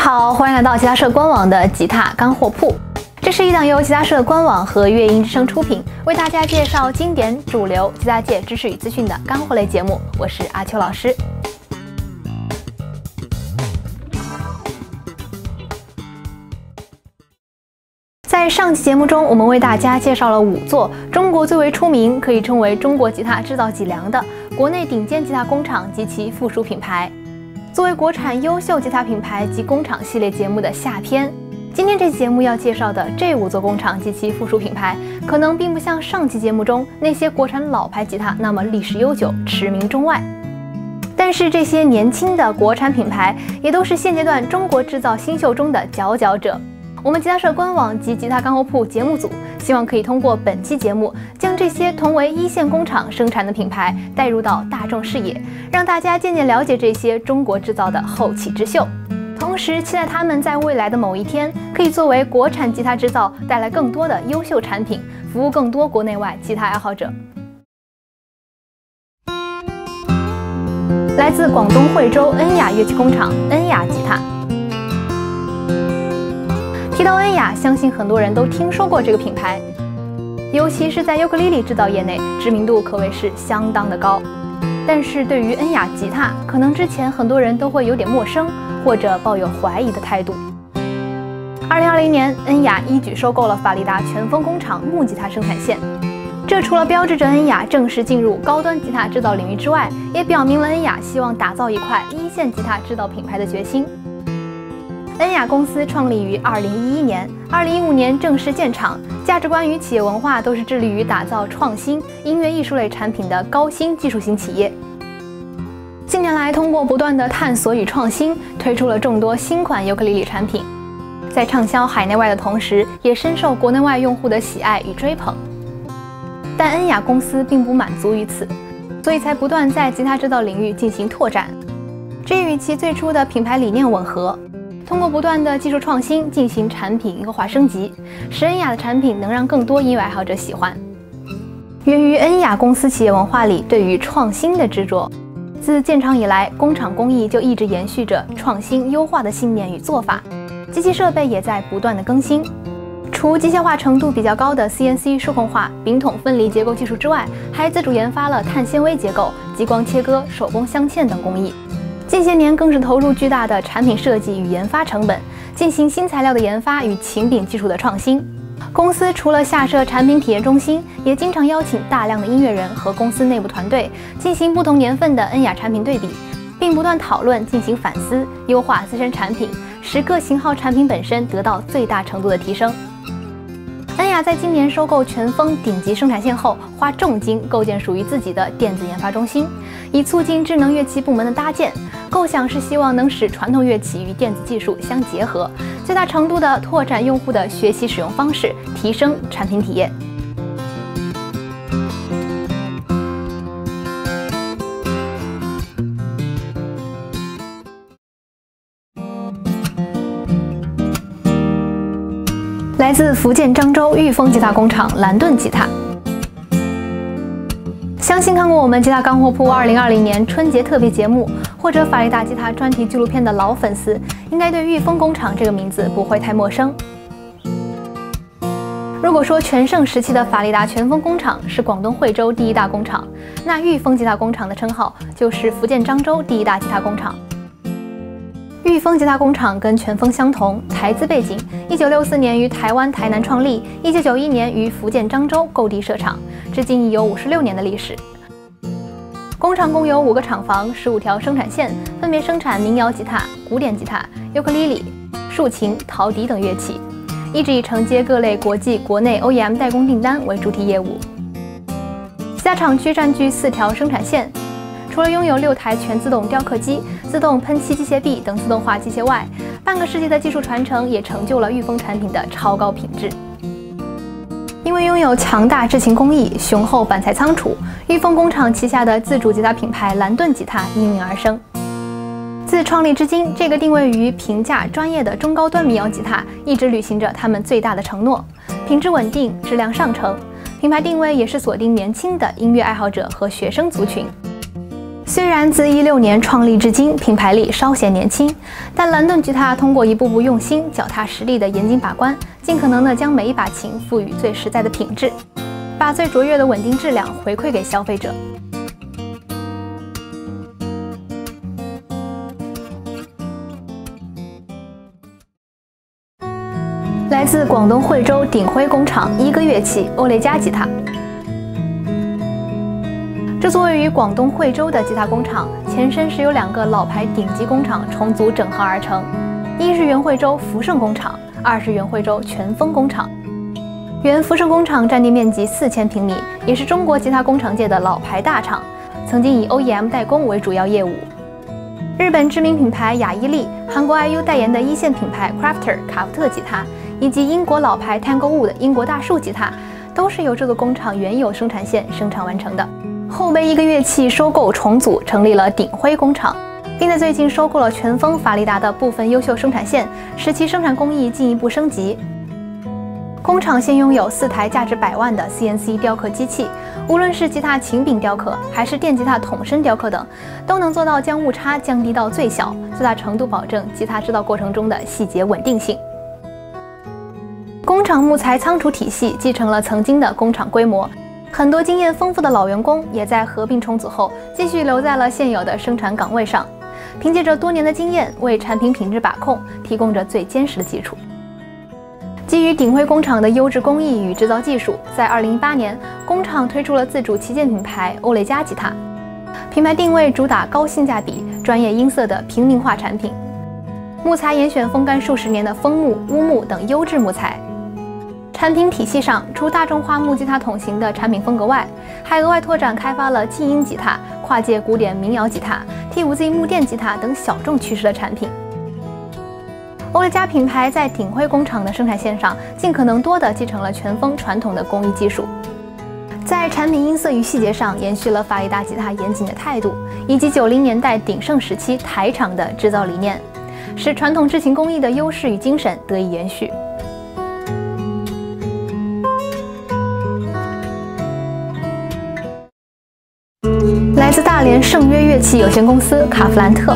好，欢迎来到吉他社官网的吉他干货铺。这是一档由吉他社官网和乐音之声出品，为大家介绍经典、主流吉他界知识与资讯的干货类节目。我是阿秋老师。在上期节目中，我们为大家介绍了5座中国最为出名，可以称为中国吉他制造脊梁的国内顶尖吉他工厂及其附属品牌。作为国产优秀吉他品牌及工厂系列节目的下篇，今天这期节目要介绍的这5座工厂及其附属品牌，可能并不像上期节目中那些国产老牌吉他那么历史悠久、驰名中外。但是这些年轻的国产品牌，也都是现阶段中国制造新秀中的佼佼者。我们吉他社官网及吉他干货铺节目组希望可以通过本期节目，将这些同为一线工厂生产的品牌带入到大众视野，让大家渐渐了解这些中国制造的后起之秀，同时期待他们在未来的某一天可以作为国产吉他制造带来更多的优秀产品，服务更多国内外吉他爱好者。来自广东惠州恩雅乐器工厂恩雅吉他。提到恩雅，相信很多人都听说过这个品牌，尤其是在尤克里里制造业内，知名度可谓是相当的高。但是对于恩雅吉他，可能之前很多人都会有点陌生，或者抱有怀疑的态度。2020年，恩雅一举收购了法利达全峰工厂木吉他生产线，这除了标志着恩雅正式进入高端吉他制造领域之外，也表明了恩雅希望打造一块一线吉他制造品牌的决心。恩雅公司创立于2011年，2015年正式建厂，价值观与企业文化都是致力于打造创新音乐艺术类产品的高新技术型企业。近年来，通过不断的探索与创新，推出了众多新款尤克里里产品，在畅销海内外的同时，也深受国内外用户的喜爱与追捧。但恩雅公司并不满足于此，所以才不断在吉他制造领域进行拓展，这与其最初的品牌理念吻合。通过不断的技术创新进行产品优化升级，使恩雅的产品能让更多音乐爱好者喜欢。源于恩雅公司企业文化里对于创新的执着，自建厂以来，工厂工艺就一直延续着创新优化的信念与做法，机器设备也在不断的更新。除机械化程度比较高的 CNC 数控化、丙筒分离结构技术之外，还自主研发了碳纤维结构、激光切割、手工镶嵌等工艺。近些年更是投入巨大的产品设计与研发成本，进行新材料的研发与琴柄技术的创新。公司除了下设产品体验中心，也经常邀请大量的音乐人和公司内部团队进行不同年份的恩雅产品对比，并不断讨论、进行反思、优化自身产品，使各型号产品本身得到最大程度的提升。恩雅在今年收购全峰顶级生产线后，花重金构建属于自己的电子研发中心，以促进智能乐器部门的搭建。构想是希望能使传统乐器与电子技术相结合，最大程度地拓展用户的学习使用方式，提升产品体验。来自福建漳州裕丰吉他工厂蓝盾吉他。相信看过我们吉他干货铺2020年春节特别节目或者法利达吉他专题纪录片的老粉丝，应该对裕丰工厂这个名字不会太陌生。如果说全盛时期的法利达全峰工厂是广东惠州第一大工厂，那裕丰吉他工厂的称号就是福建漳州第一大吉他工厂。裕丰吉他工厂跟全峰相同，台资背景，1964年于台湾台南创立，1991年于福建漳州购地设厂，至今已有56年的历史。工厂共有5个厂房，15条生产线，分别生产民谣吉他、古典吉他、尤克里里、竖琴、陶笛等乐器，一直以承接各类国际、国内 OEM 代工订单为主体业务。吉他厂区占据4条生产线，除了拥有6台全自动雕刻机、自动喷漆机械臂等自动化机械外，半个世纪的技术传承也成就了裕丰产品的超高品质。因为拥有强大制琴工艺、雄厚板材仓储，裕丰工厂旗下的自主吉他品牌蓝盾吉他应运而生。自创立至今，这个定位于平价专业的中高端民谣吉他一直履行着他们最大的承诺，品质稳定，质量上乘。品牌定位也是锁定年轻的音乐爱好者和学生族群。 虽然自16年创立至今，品牌力稍显年轻，但蓝盾吉他通过一步步用心、脚踏实地的严谨把关，尽可能的将每一把琴赋予最实在的品质，把最卓越的稳定质量回馈给消费者。来自广东惠州鼎晖工厂一哥乐器欧雷嘉吉他。这座位于广东惠州的吉他工厂，前身是由2个老牌顶级工厂重组整合而成，一是原惠州福盛工厂，二是原惠州全峰工厂。原福盛工厂占地面积4000平米，也是中国吉他工厂界的老牌大厂，曾经以 OEM 代工为主要业务。日本知名品牌雅伊利、韩国 IU 代言的一线品牌 Crafter 卡夫特吉他，以及英国老牌 Tanglewood 英国大树吉他，都是由这座工厂原有生产线生产完成的。后被一哥乐器收购重组，成立了鼎晖工厂，并在最近收购了全峰法利达的部分优秀生产线，使其生产工艺进一步升级。工厂现拥有4台价值100万的 CNC 雕刻机器，无论是吉他琴柄雕刻，还是电吉他筒身雕刻等，都能做到将误差降低到最小，最大程度保证吉他制造过程中的细节稳定性。工厂木材仓储体系继承了曾经的工厂规模，很多经验丰富的老员工也在合并重组后继续留在了现有的生产岗位上，凭借着多年的经验，为产品品质把控提供着最坚实的基础。基于鼎晖工厂的优质工艺与制造技术，在2018年，工厂推出了自主旗舰品牌欧雷嘉吉他。品牌定位主打高性价比、专业音色的平民化产品，木材严选风干数十年的枫木、乌木等优质木材。产品体系上，除大众化木吉他筒型的产品风格外，还额外拓展开发了静音吉他、跨界古典民谣吉他、T5Z 木电吉他等小众趋势的产品。欧雷嘉品牌在鼎晖工厂的生产线上，尽可能多地继承了全峰传统的工艺技术，在产品音色与细节上延续了法利达吉他严谨的态度，以及90年代鼎盛时期台厂的制造理念，使传统制琴工艺的优势与精神得以延续。来自大连圣约乐器有限公司卡夫兰特。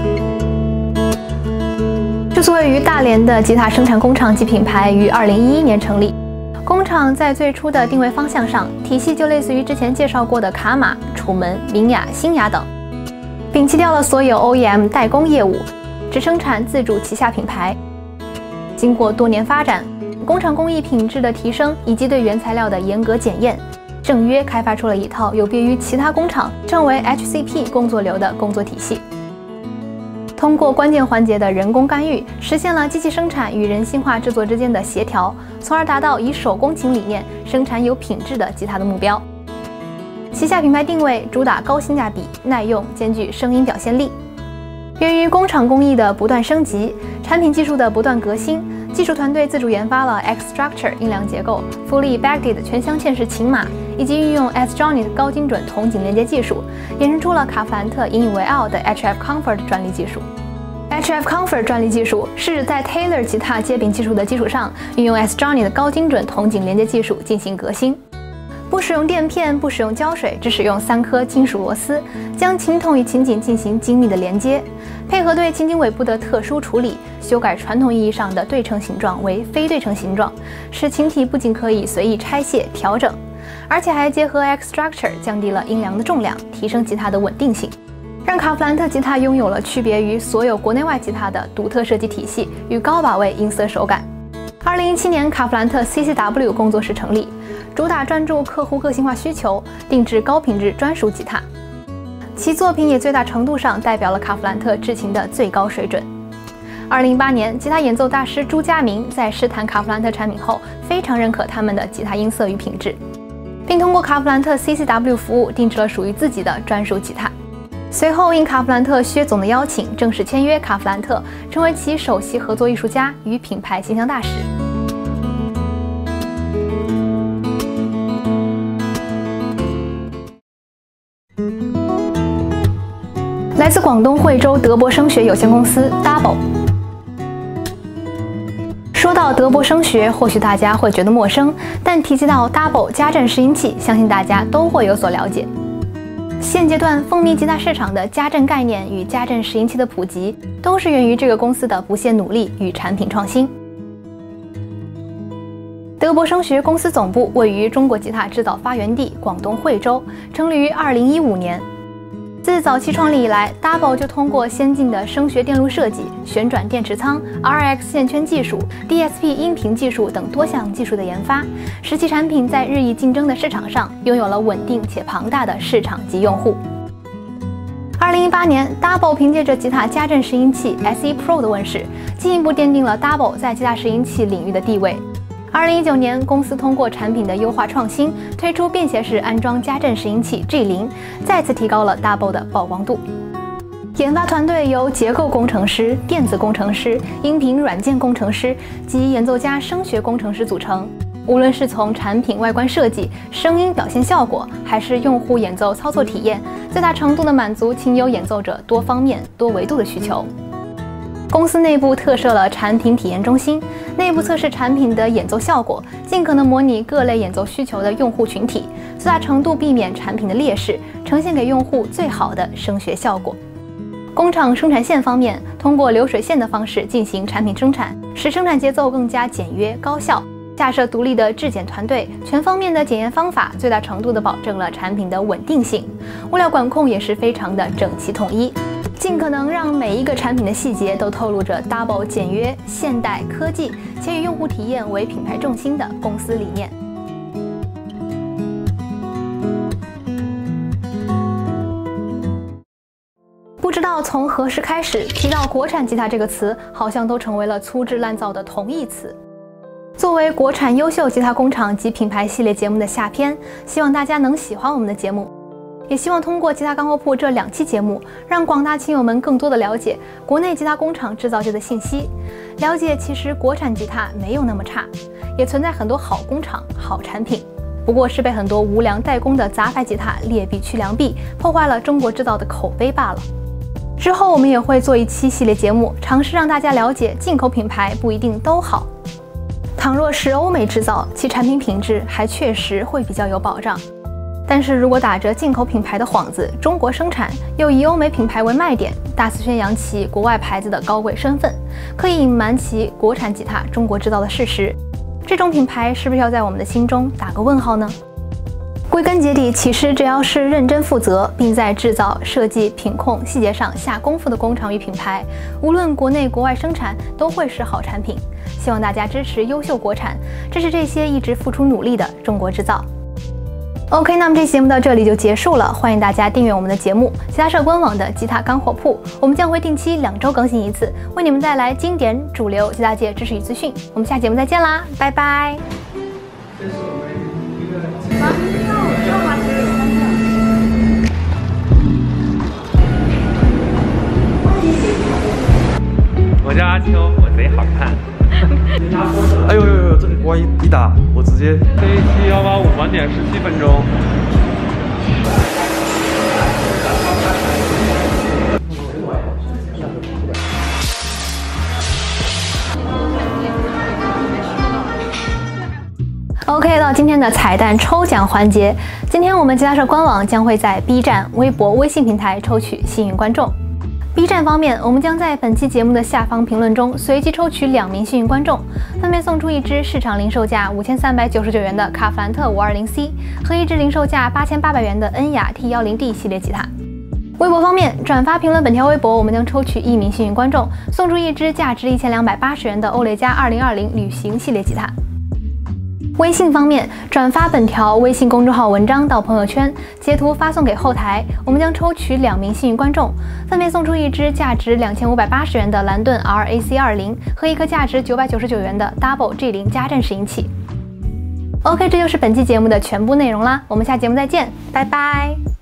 这座位于大连的吉他生产工厂及品牌于2011年成立。工厂在最初的定位方向上，体系就类似于之前介绍过的卡玛、楚门、明雅、新雅等，摒弃掉了所有 OEM 代工业务，只生产自主旗下品牌。经过多年发展，工厂工艺品质的提升以及对原材料的严格检验，圣约开发出了一套有别于其他工厂，称为 HCP 工作流的工作体系。通过关键环节的人工干预，实现了机器生产与人性化制作之间的协调，从而达到以手工琴理念生产有品质的吉他的目标。旗下品牌定位主打高性价比、耐用，兼具声音表现力。源于工厂工艺的不断升级，产品技术的不断革新，技术团队自主研发了 X Structure 音量结构、富丽 Bagdid 全镶嵌式琴码，以及运用 S-Johnny 高精准铜井连接技术，衍生出了卡夫兰特引以为傲的 HF Comfort 专利技术。HF Comfort 专利技术是在 Taylor 吉他接柄技术的基础上，运用 S-Johnny 的高精准铜井连接技术进行革新。不使用垫片，不使用胶水，只使用3颗金属螺丝，将琴筒与琴颈进行精密的连接，配合对琴颈尾部的特殊处理，修改传统意义上的对称形状为非对称形状，使琴体不仅可以随意拆卸调整，而且还结合 X Structure 降低了音量的重量，提升吉他的稳定性，让卡夫兰特吉他拥有了区别于所有国内外吉他的独特设计体系与高把位音色手感。2017年，卡夫兰特 CCW 工作室成立，主打专注客户个性化需求，定制高品质专属吉他。其作品也最大程度上代表了卡夫兰特制琴的最高水准。2018年，吉他演奏大师朱家明在试弹卡夫兰特产品后，非常认可他们的吉他音色与品质，并通过卡夫兰特 CCW 服务定制了属于自己的专属吉他。随后，应卡夫兰特薛总的邀请，正式签约卡夫兰特，成为其首席合作艺术家与品牌形象大使。来自广东惠州德博声学有限公司 Double。说到德博声学，或许大家会觉得陌生，但提及到 Double 家政拾音器，相信大家都会有所了解。 现阶段风靡吉他市场的家政概念与家政拾音器的普及，都是源于这个公司的不懈努力与产品创新。德博声学公司总部位于中国吉他制造发源地广东惠州，成立于2015年。自早期创立以来 ，Double 就通过先进的声学电路设计、旋转电池仓、RX 线圈技术、DSP 音频技术等多项技术的研发，使其产品在日益竞争的市场上拥有了稳定且庞大的市场及用户。2018年 ，Double 凭借着吉他家政拾音器 SE Pro 的问世，进一步奠定了 Double 在吉他拾音器领域的地位。2019年，公司通过产品的优化创新，推出便携式安装家政拾音器 G0， 再次提高了 Double 的曝光度。研发团队由结构工程师、电子工程师、音频软件工程师及演奏家声学工程师组成。无论是从产品外观设计、声音表现效果，还是用户演奏操作体验，最大程度地满足琴友演奏者多方面、多维度的需求。公司内部特设了产品体验中心，内部测试产品的演奏效果，尽可能模拟各类演奏需求的用户群体，最大程度避免产品的劣势，呈现给用户最好的声学效果。工厂生产线方面，通过流水线的方式进行产品生产，使生产节奏更加简约高效。架设独立的质检团队，全方面的检验方法最大程度地保证了产品的稳定性。物料管控也是非常的整齐统一，尽可能让每一个产品的细节都透露着 Double 简约、现代、科技，且以用户体验为品牌重心的公司理念。不知道从何时开始，提到国产吉他这个词，好像都成为了粗制滥造的同义词。作为国产优秀吉他工厂及品牌系列节目的下篇，希望大家能喜欢我们的节目，也希望通过吉他干货铺这2期节目，让广大亲友们更多的了解国内吉他工厂制造界的信息，了解其实国产吉他没有那么差，也存在很多好工厂、好产品，不过是被很多无良代工的杂牌吉他劣币驱良币，破坏了中国制造的口碑罢了。之后我们也会做一期系列节目，尝试让大家了解进口品牌不一定都好。倘若是欧美制造，其产品品质还确实会比较有保障。但是如果打着进口品牌的幌子，中国生产，又以欧美品牌为卖点，大肆宣扬其国外牌子的高贵身份，刻意隐瞒其国产吉他中国制造的事实，这种品牌是不是要在我们的心中打个问号呢？归根结底，其实只要是认真负责，并在制造、设计、品控细节上下功夫的工厂与品牌，无论国内国外生产，都会是好产品。希望大家支持优秀国产，支持这些一直付出努力的中国制造。OK， 那么这期节目到这里就结束了，欢迎大家订阅我们的节目，吉他社官网的吉他干货铺，我们将会定期2周更新一次，为你们带来经典、主流吉他界知识与资讯。我们下期节目再见啦，拜拜。 我叫阿秋，我贼好看。 哎呦呦呦，这个瓜一打，我直接这一期185晚点17分钟。 OK， 到今天的彩蛋抽奖环节，今天我们吉他社官网将会在 B 站、微博、微信平台抽取幸运观众。B 站方面，我们将在本期节目的下方评论中随机抽取2名幸运观众，分别送出一支市场零售价5399元的卡弗兰特 520C 和一支零售价8800元的恩雅 T10D 系列吉他。微博方面，转发评论本条微博，我们将抽取1名幸运观众，送出一支价值1280元的欧蕾佳2020旅行系列吉他。微信方面，转发本条微信公众号文章到朋友圈，截图发送给后台，我们将抽取2名幸运观众，分别送出一支价值2580元的蓝盾 RAC20和一颗价值999元的 Double G0 家政拾音器。OK， 这就是本期节目的全部内容啦，我们下节目再见，拜拜。